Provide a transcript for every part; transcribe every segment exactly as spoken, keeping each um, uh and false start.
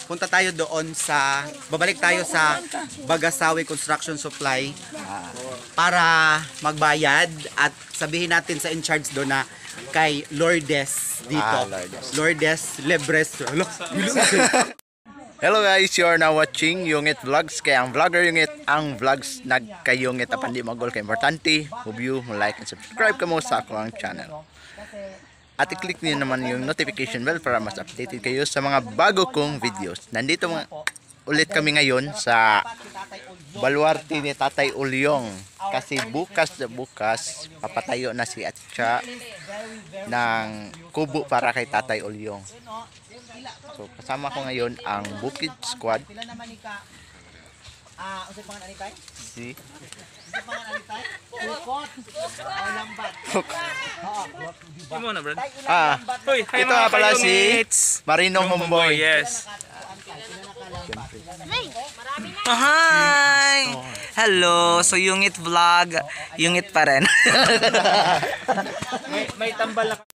punta tayo doon sa, babalik tayo sa Bagasawi Construction Supply para magbayad at sabihin natin sa in charge doon na kay Lourdes dito. Ah, Lourdes. Lourdes Lebres. Hello guys, you are now watching Yungit Vlogs. Kaya ang vlogger Yungit, ang vlogs nagkayungit apan di magol kay importante. Review, like and subscribe kamo sa akong channel. At i-click niyo naman yung notification bell para mas updated kayo sa mga bago kong videos. Nandito mga ulit kami ngayon sa baluarte ni Tatay Ulyong. Kasi bukas na bukas, papatayo na si Atcha ng kubo para kay Tatay Ulyong. So kasama ko ngayon ang Bukid Squad. Ah, unsay pangalan ani tay? Si Unsay pangalan ani tay? Bukod. O lambat. Imo na, Brad. Ah, Hoy, hi ito mga nga pala si kayungits. Marinong Homeboy. Yes. Hi! Hello! So, Yungit Vlog, Yungit pa rin. May, may tambal na.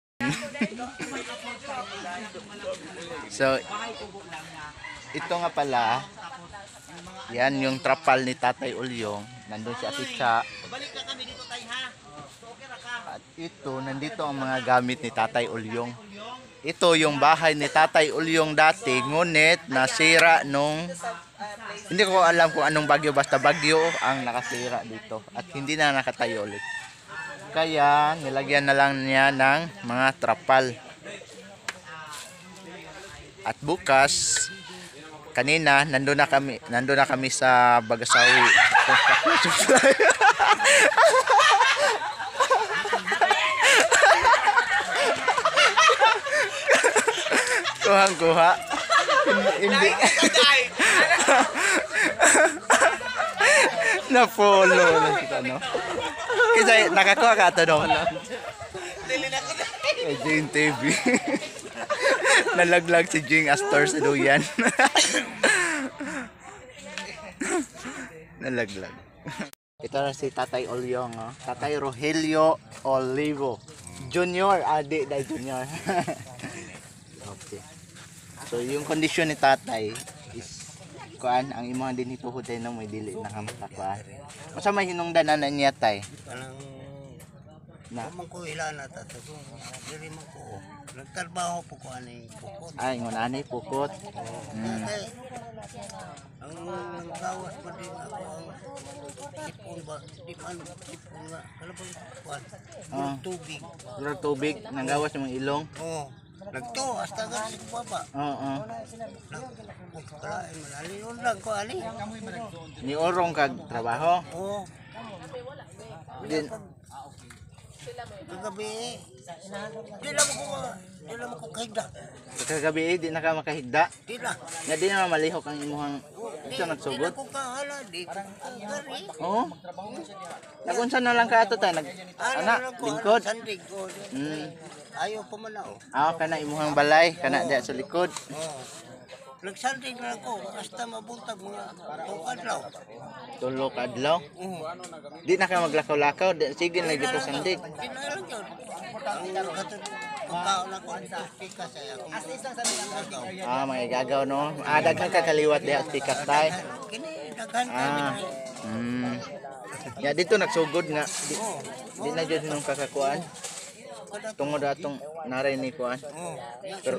So, ito nga pala, yan yung trapal ni Tatay Ulyong. Nandun si Atcha. Balik ka kami dito tay ha. Okay ra ka. At ito, nandito ang mga gamit ni Tatay Ulyong. Ito yung bahay ni Tatay Ulyong dati, ngunit nasira nung, hindi ko alam kung anong bagyo, basta bagyo ang nakasira dito. At hindi na nakatayo ulit. Kaya, nilagyan na lang niya ng mga trapal. At bukas, kanina nandoon na kami, nandoon na kami sa Bagasawi Construction Supply. Kuhang kuha. Hindi. Na follow na kita no. Kasi nakakuha ka to no. Kay Jing T V. Nalaglag si Jing Astor sa duyan. Nalaglag. Ito na si Tatay Ulyong, oh. Tatay Rogelio Olivo Junior, adik dahil Junior. Okay. So yung kondisyon ni Tatay is kuan ang imong din ipuhuday na may dili na kamatakuan. Unsa may hinungdanan na niya tay? Kanang Na naman ko ilan na tatago. Diri man ko. Nagtrabaho po ko ani pukot. ay ngon anay pukot. Mm. Kaya ang gawas pa din ako ang sipon ba? Di man sipon nga. Kalabang kuan. Ah. Tubig. Lord tubig nanggawas ng ilong. Oh. Nagto hasta nga sa baba. Oo. Kalain malali yun lang ko ani. Ni orong kag trabaho. Oh. Din Kagabi. Di lang ko di lang ko kahigda. kagabi eh, di na ka makahigda. Di na. Nga di na malihok ang imuhang ito Di nagsugod. na ko kahala. Di ko kagari. Oo. Nagunsa na lang ka ato tay nag ana lingkod. Sandig ko. Mm. Ayaw pa man ako. Ah, kana imuhang balay, kana diya sa likod. Oo. Nagsandig na ako hasta mabuntag mga itong adlaw. Tulo ka adlaw. Oo. Di na ka maglakaw-lakaw, di sige na dito sandig. Di na lang yun. Ang katod pagkaon ako dito pika sa akong agaw. Ah, mga gagaw no. Ah, daghan ka kaliwat diha sa pikas tay. Kini daghan ka Ah. Mm. Ya dito nagsugod nga. Di, di na jud nung kakakuan. Tungod atong naray ni kuan. Oo. Pero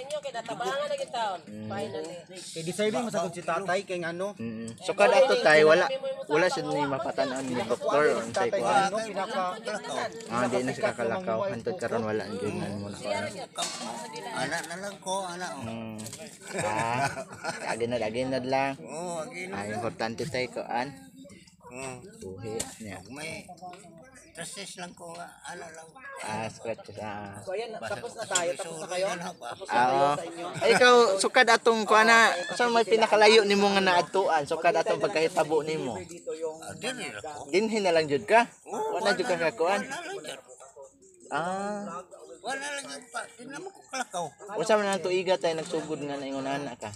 Kay deserving masagod si tatay kay ngano. mm, so kada ato tay wala wala siya ni mapatanan ni doktor o unsay kuan. Kay pinaka-lakaw. Ah, di na siya kakalakaw hantod karon wala ang gyud mo na kuan. Anak na lang ko, anak. Mm. Ah, aginad aginad lang. Oo, agin. Ay importante tay kuan. Oo. Buhi niya. May process lang ko nga, ano lang. Ah, scratch ah. So ayan, tapos na tayo, tapos na kayo. Ah, ay ikaw sukad atong kuan na sa may pinakalayo nimo nga naadtuan, sukad atong pagkahitabo nimo. Ah, dili lang ko. Dinhi na lang jud ka. Wala jud ka kakuan. Wala lang yun. Ah, Wala lang yun pa. Di naman ko kalakaw. unsa man ang tuiga tay nagsugod nga naingon ana ka?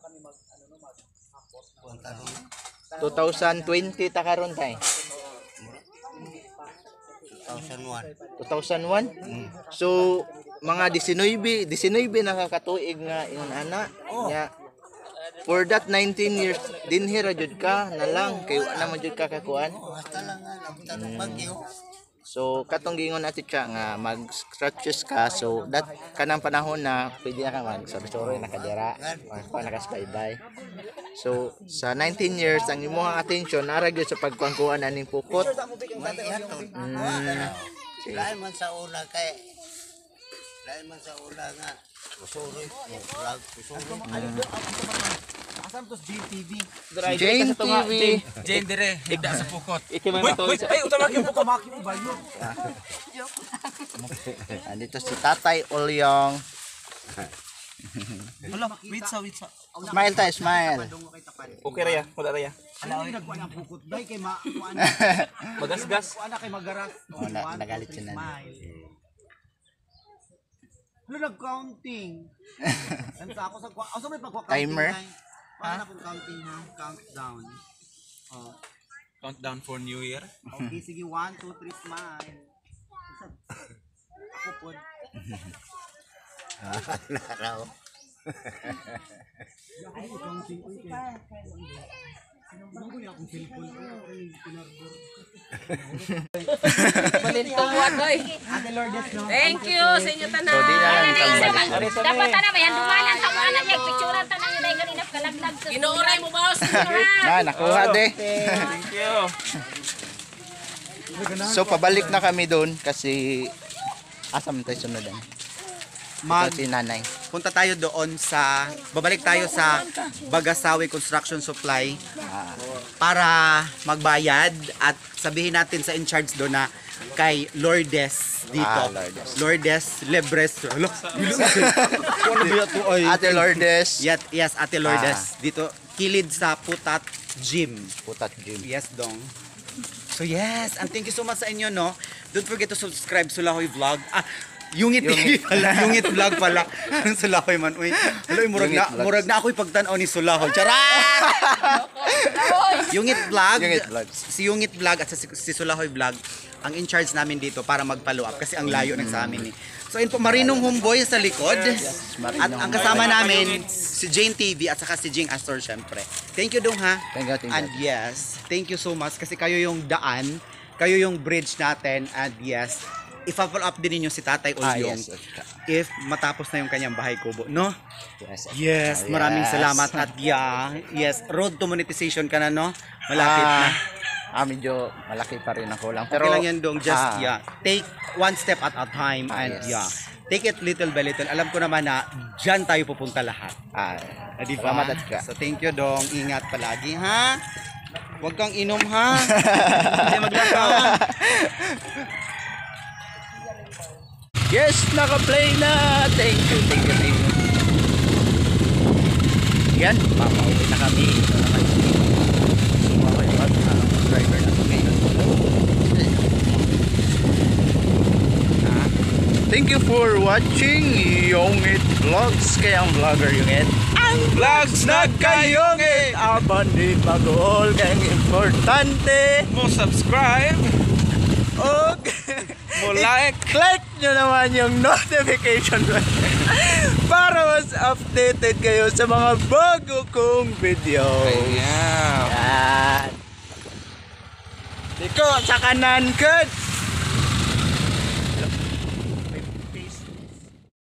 twenty twenty ta karon tay. two thousand one. two thousand one. So mga nineteen, nineteen nakakatuig nga ingon ana. Nya For that nineteen years, din hira jud ka na lang kay wala man jud ka kakuan. Basta lang nga, labutan ng bagyo. So katong gingon natin siya nga mag-scratches ka, so that kanang panahon na pwede na ka mag-sorry-sorry na kadira or pa nakaspay-bay. So sa nineteen years ang imong attention nara gyud sa pagkuan aning pukot. May ihatod. Mm. Dahil man sa una kay, dahil man sa una nga, kusuri, vlog, kusuri. Asan to J T V? Jane T V. Jane dire, higda sa pukot. Ikimay Wait, wait, ay, utamaki yung pukot. Andito si Tatay Olyong. Wala, wait sa, wait sa. Smile tayo, smile. Okay raya, wala raya. Magasgas. Oh, na, nagalit siya na. Ano nag-counting? Ano sa ako sa ako may pagwa Timer? Paano kung counting ha? Countdown. Oh, Countdown for New Year. okay, sige, one, two, three, smile. Ako po. Naraw. Balintawad oy. Thank you sa inyo tanan. So, di na lang tambal. Dapat na ba yan dumanan ta mo anak niya picturean ta nang dai ganina kalaglag. Ginuoray mo boss. Na, nakuha de. Thank you. So, pabalik na kami doon kasi asam tayo sunodan. Mag Ito si nanay. punta tayo doon sa babalik tayo sa Bagasawi Construction Supply para magbayad at sabihin natin sa in charge doon na kay Lourdes dito. Ah, Lourdes. Lourdes Lebres. Hello. Ate Lourdes. Yes, yes, Ate Lourdes. Dito kilid sa Putat Gym. Putat Gym. Yes, dong. So yes, and thank you so much sa inyo, no? Don't forget to subscribe sa Sulahoy Vlog. Ah, Yungit T V pala, Yungit Vlog pala. Ang Sulahoy man, uy. Hello, murag na, Yungit Vlogs. murag na ako'y pagtanaw ni Sulahoy. Charat! Yungit Vlog. Yungit Vlogs. Si Yungit Vlog at si, si Sulahoy Vlog ang in charge namin dito para mag-follow up kasi ang layo ng sa amin eh. So yun po, Marinong Homeboy sa likod. At ang kasama namin, si Jane T V at saka si Jing Astor syempre. Thank you dong ha. Thank you, thank you. And yes, thank you so much kasi kayo yung daan, kayo yung bridge natin and yes, i-follow up din ninyo si Tatay Ah, Olyong yes. if matapos na yung kanyang bahay kubo, no? Yes. Yes, Oh, maraming yes. salamat at yeah, yes, road to monetization ka na, no? Malapit na. Ah, medyo malaki pa rin ang kulang. Pero Pero okay lang yan dong, just ah, yeah, take one step at a time Ah, and yes. yeah, take it little by little. Alam ko naman na dyan tayo pupunta lahat. Ah, Ah, di ba? salamat at ka. So thank you dong, ingat palagi ha. Huwag kang inom ha. Hindi maglakaw. Yes, naka-play na. Thank you, thank you, thank you. Yan, papauwi na kami. Ito naman si Sumakoy Vlog, ang driver natin ngayon. Ah, thank you for watching Yungit Vlogs. Kaya ang vlogger Yungit. Ang vlogs nagkayungit. Aban di mag-all kayang importante. Mo subscribe, Okay. mo like. Click nyo naman yung notification bell para mas updated kayo sa mga bago kong video. Yeah. Yan. Dito sa kanan, good.